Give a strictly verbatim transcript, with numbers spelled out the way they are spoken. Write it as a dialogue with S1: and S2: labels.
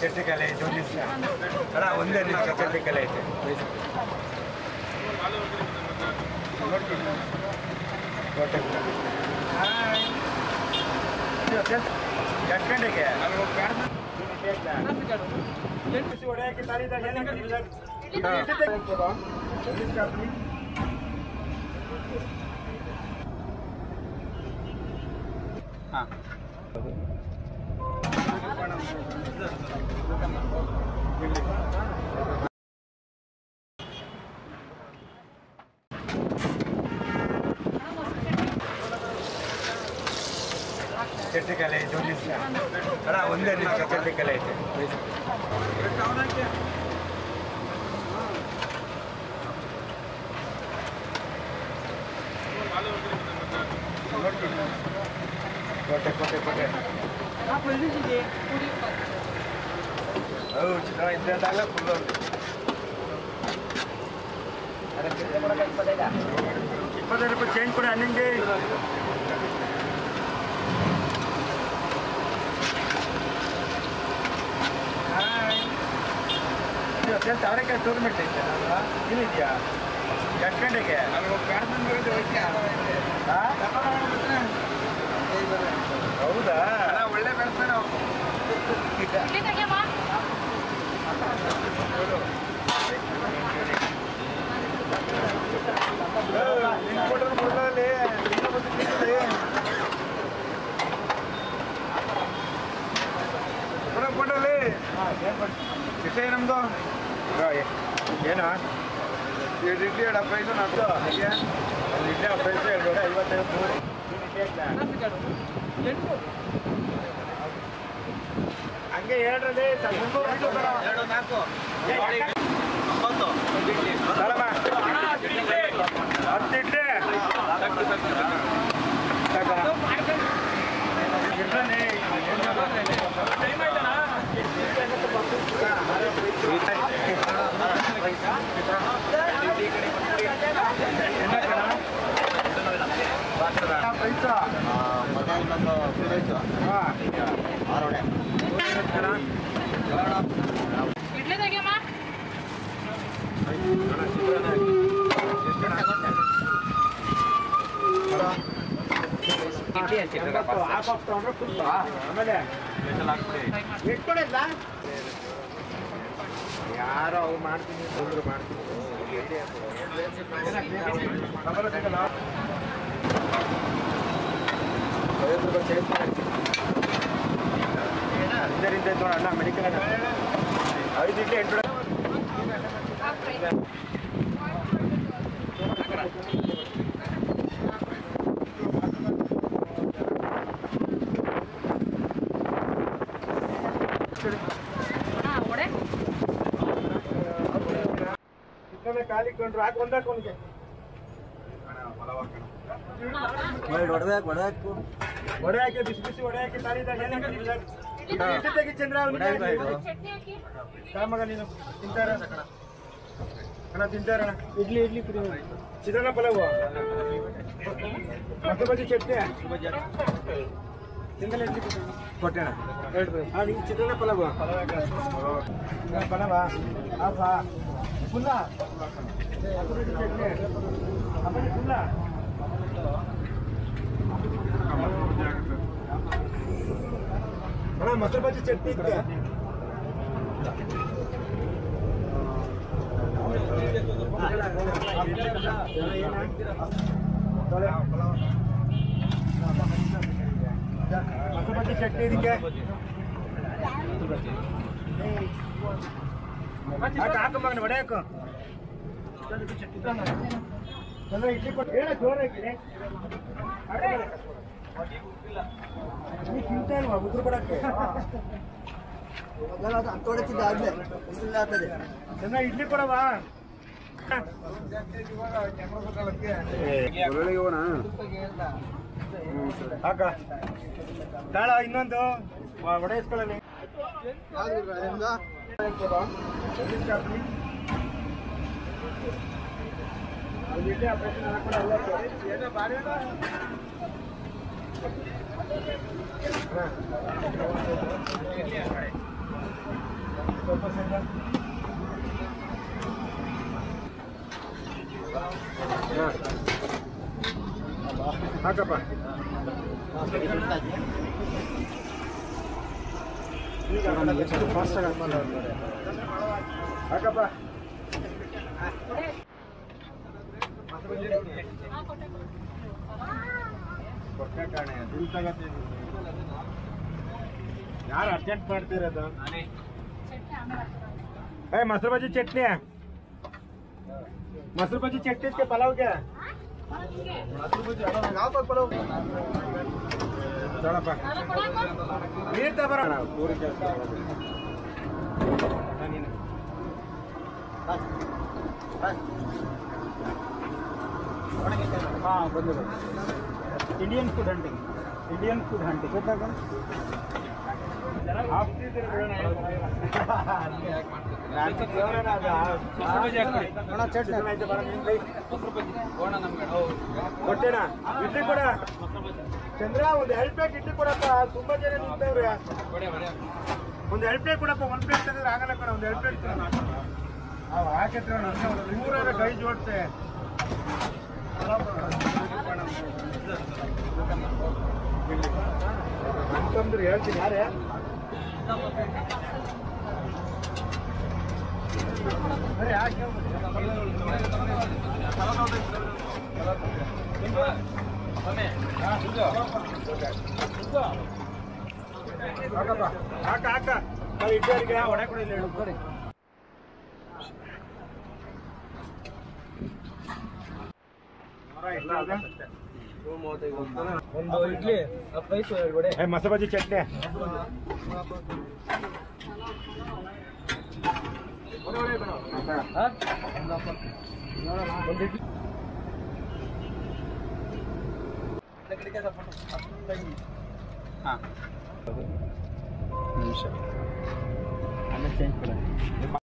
S1: ಚಟ್ನಿ ಕಲೆ ಐತೆ ಒಂದು ನಿಮಿಷ ಅಣ್ಣ ಒಂದೇ ನಿಮಿಷ ಚಟ್ನಿ ಕಲೆ ಐತೆ ಎಷ್ಟು ಗಂಟೆಗೆ ಹೊಡೆಯಕ್ಕೆ ತಾರಿದಾಗ ಹಾಂ ಚಟ್ನಿ ಕಲೆ ಐತೆ ಒಂದು ನಿಮಿಷ ಅಣ್ಣ ಒಂದೇ ನಿಮಿಷ ಚಟ್ನಿ ಕಲೆ ಐತೆ ಕೋಟೆ ಕೋಟೆ ಕೋಟೆ ಹೌದು ಚಿತ್ರ ಇದ್ದಾಗಲೇ ಫುಲ್ ಉಂಟು ಇಪ್ಪತ್ತೈದು ರೂಪಾಯಿ ಚೇಂಜ್ ಕೊಡಿ ಹನ್ನೊಂದು ಅವರೆಕಾಯಿ ಟೂರ್ನಮೆಂಟ್ ಐತೆ ಏನಿದೆಯಾ ಎಷ್ಟು ಗಂಟೆಗೆ ಹೌದಾ ಒಳ್ಳೆ ಬೆಳೆಸ್ತಾನೆ ಕೊಡಲಿ ವಿಷಯ ನಮ್ದು ಏನು ಎರಡು ಇಡ್ಲಿ ಎರಡು ಪ್ರೈಸು ನಮ್ದು ಒಂದು ಇಡ್ಲಿ ಪ್ರೈಸು ಎರಡು ವಡೆ ಐವತ್ತೈದು ಮೂರು ಹಂಗೆ ಎರಡರಲ್ಲಿ ಎರಡು ನಾಲ್ಕು ಒಂಬತ್ತು ಹತ್ತು ಇಡ್ಲಿ ಯಾರೋ ಅವ್ರು ಮಾಡ್ತೀನಿ ಹುಡುಗರು ಮಾಡ್ತೀನಿ ಇದರಿಂದ ನೋಡ ಅಣ್ಣ ಮೆಡಿಕಲ್ ಐದು ಇಡ್ಲಿ ಎಂಟು ಖಾಲಿ ಕೊಂಡ್ರು ಹಾಕಿ ಒಂದಾಕೊಂಡ್ಗೆ ಒಡೆ ಹಾಕಿ ಬಿಸಿ ಬಿಸಿ ಒಡೆ ಹಾಕಿ ತಾರಿದಾಗ ತೆಗಿ ಚಂದ್ರ ಮಗ ನೀನು ತಿಂತಾರ ಅಣ್ಣ ತಿಂತಾರಣ್ಣ ಇಡ್ಲಿ ಇಡ್ಲಿ ಕುಡಿ ಚಿತ್ರಾನ್ನ ಪಲಾವು ಮತ್ತೆ ಬಜ್ಜಿ ಚಟ್ನಿ ಸಿಂಗಲ್ ಇಡ್ಲಿ ಕೊಟ್ಟೆ ಅಣ್ಣ ಚಿತ್ರಾನ್ನ ಪಲಾವು ಪಲಾವ ಆಫಾ ಫುಲ್ಲ ಚಟ್ನಿ ಆಮೇಲೆ ಫುಲ್ಲ ಅಣ್ಣ ಮೊಸರು ಬಜ್ಜಿ ಚಟ್ನಿ ಇತ್ತು ಮೊಸರು ಬಜ್ಜಿ ಚಟ್ನಿ ಇದಕ್ಕೆ ಹಾಕಂಬ ಒಡೆ ಹಾಕು ಇಡ್ಲಿ ಕೊಟ್ಟು ಹೇಳ ಜೋರ ತಿಂತಾ ಇಲ್ವಾ ಉದ್ರು ಕೊಡಕ್ಕೆ ಅಂತೋಡಕ್ಕಿದ್ದ ಆದ್ಮೇಲೆ ಆಗ್ತದೆ ಚೆನ್ನಾಗಿ ಇಡ್ಲಿ ಕೊಡವಾ ಹಾಕ ತಾಳ ಇನ್ನೊಂದು ಒಡೆ ಇಸ್ಕೊಳ್ಳಲಿ ಹಾಕಪ್ಪ ಎಷ್ಟು ಫಾಸ್ಟಾಗಿ ಹಾಕಪ್ಪ ಯಾರು ಅರ್ಜೆಂಟ್ ಮಾಡ್ತಿರೋದು ಏ ಮೊಸರು ಬಜ್ಜಿ ಚಟ್ನಿ ಮೊಸರು ಬಜ್ಜಿ ಚಟ್ನಿ इसके पलाव क्या ಮೊಸರು ಬಜ್ಜಿ ಯಾವ ಪಲಾವ್ ಚಳಪ್ಪ ನೀರು ತಗೋಣ ಪೂರಿ ಕೆಲಸ हाँ बंद Indian food hunting Indian food hunting ಕೊಟ್ಟೇನಾ ಇಡ್ಲಿ ಕೊಡ ಚಂದ್ರ ಒಂದು ಎರಡು ಪ್ಲೇಟ್ ಇಡ್ಲಿ ಕೊಡಪ್ಪ ತುಂಬಾ ಜನ ನಿಂತವ್ರೆ ಒಂದು ಎರಡು ಪ್ಲೇಟ್ ಕೊಡಪ್ಪ ಒಂದು ಪ್ಲೇಟ್ ತಂದ್ರೆ ಆಗಲ್ಲ ಕಣ ಒಂದು ಎರಡು ಪ್ಲೇಟ್ ಹಾಕಿದ್ರೆ ಮೂರ ಕೈ ಜೋಡ್ತೆ ಅಂತಂದ್ರೆ ಹೇಳ್ತೀನಿ ಯಾರೇ ಸರಿ ಹಾಕಿ ಹಾಕ ಹಾಕ ಇಡ್ಡರಿಗೆ ಒಡೆ ಕೂಡ ಇಲ್ಲ ಹೇಳಿ ಒಂದು ಇಡ್ಲಿ ಮೊಸರು ಬಜ್ಜಿ ಚಟ್ನಿ ನಿಮಿಷ ಆಮೇಲೆ ಚೇಂಜ್ ಕೊಡ